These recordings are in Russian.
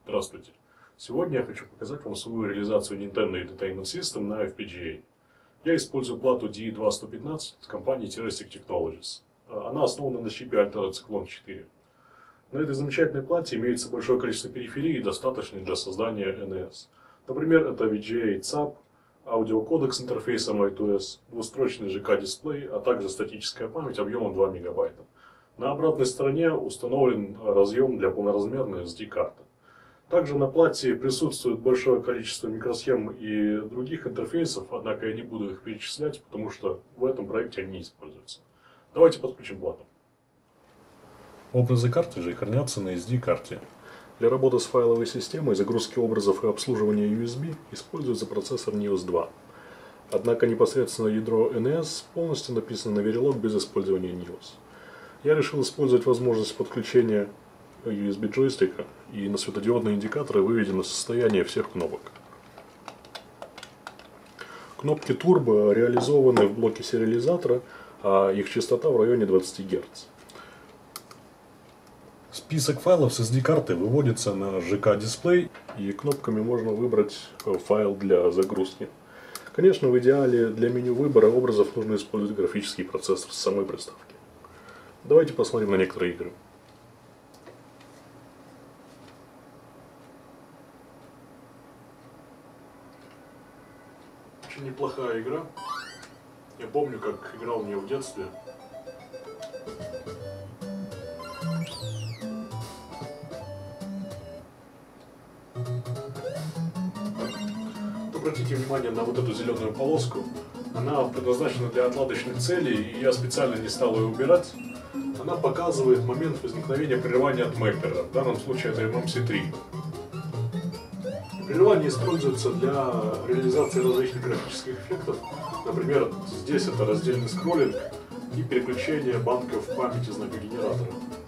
Здравствуйте! Сегодня я хочу показать вам свою реализацию Nintendo Entertainment System на FPGA. Я использую плату DE2115 от компании Terrastic Technologies. Она основана на чипе Altera Cyclone 4. На этой замечательной плате имеется большое количество периферии, достаточной для создания NES. Например, это VGA CAP, аудиокодек с интерфейсом I2S, двустрочный ЖК-дисплей, а также статическая память объемом 2 МБ. На обратной стороне установлен разъем для полноразмерной SD-карты. Также на плате присутствует большое количество микросхем и других интерфейсов, однако я не буду их перечислять, потому что в этом проекте они не используются. Давайте подключим плату. Образы картриджей хранятся на SD-карте. Для работы с файловой системой, загрузки образов и обслуживания USB используется процессор NIOS 2. Однако непосредственно ядро NES полностью написано на Verilog без использования NIOS. Я решил использовать возможность подключения USB джойстика, и на светодиодные индикаторы выведено состояние всех кнопок. Кнопки турбо реализованы в блоке сериализатора, а их частота в районе 20 Гц. Список файлов с SD-карты выводится на ЖК-дисплей, и кнопками можно выбрать файл для загрузки. Конечно, в идеале для меню выбора образов нужно использовать графический процессор с самой приставки. Давайте посмотрим на некоторые игры. Очень неплохая игра. Я помню, как играл в нее в детстве. Обратите внимание на вот эту зеленую полоску. Она предназначена для отладочных целей, и я специально не стал ее убирать. Она показывает момент возникновения прерывания от мэппера. В данном случае это MMC3. Прерывание используется для реализации различных графических эффектов. Например, здесь это раздельный скроллинг и переключение банков памяти знакогенератора.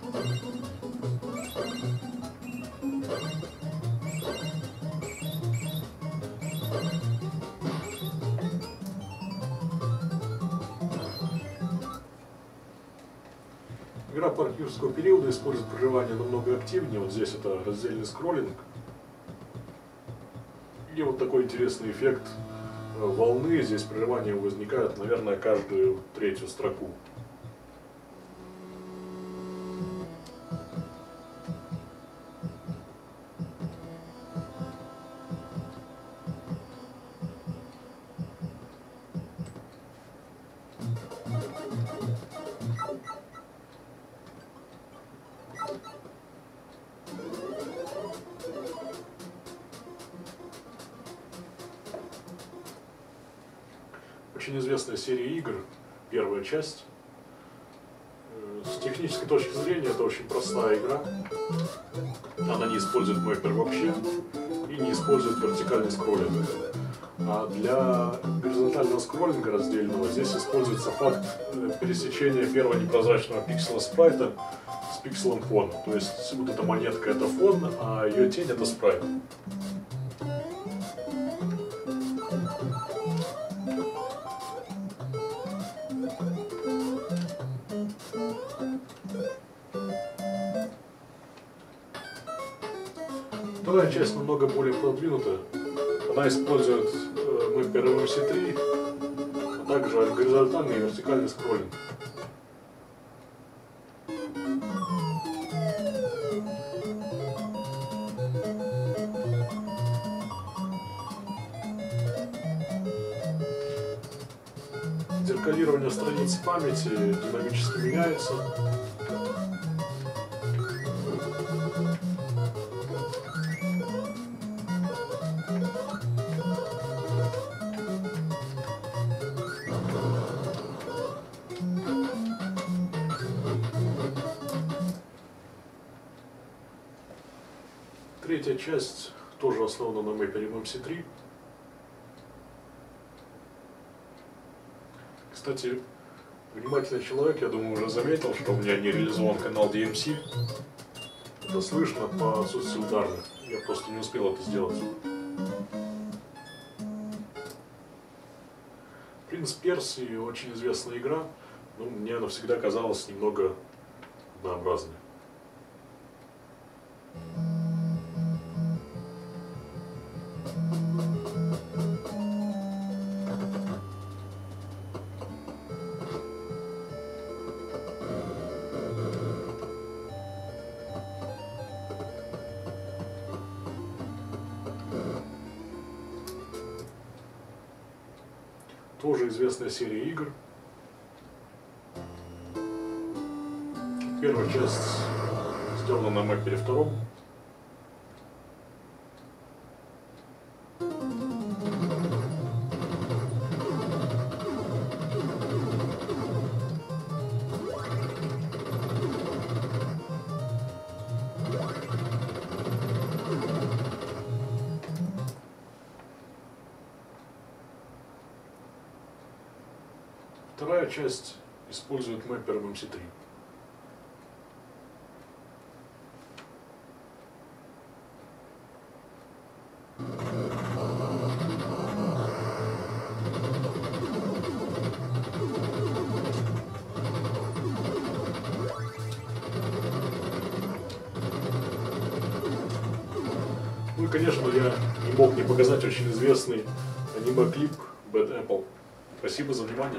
Игра парк юрского периода использует прерывание намного активнее. Вот здесь это раздельный скроллинг. И вот такой интересный эффект волны. Здесь прерывания возникают, наверное, каждую третью строку. Очень известная серия игр, первая часть. С технической точки зрения это очень простая игра. Она не использует мэппер вообще и не использует вертикальный скроллинг. А для горизонтального скроллинга раздельного здесь используется факт пересечения первого непрозрачного пикселя спрайта с пикселом фона. То есть вот эта монетка это фон, а ее тень это спрайт. Вторая часть намного более продвинутая. Она использует мэппер MMC3, а также горизонтальный и вертикальный скроллинг. Зеркалирование страниц памяти динамически меняется. Третья часть тоже основана на мэппере MMC3. Кстати, внимательный человек, я думаю, уже заметил, что у меня не реализован канал DMC. Это слышно по отсутствию ударных. Я просто не успел это сделать. Принц Персии очень известная игра, но мне она всегда казалась немного однообразной. Тоже известная серия игр. Первая часть сделана на Мэпере втором. Вторая часть использует Мэппер MC3. Ну и, конечно, я не мог не показать очень известный аниме-клип Bad Apple. Спасибо за внимание.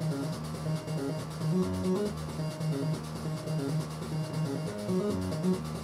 Thank you.